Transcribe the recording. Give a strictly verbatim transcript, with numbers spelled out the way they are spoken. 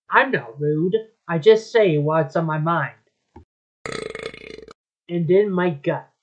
I'm not rude. I just say what's on my mind and in my gut.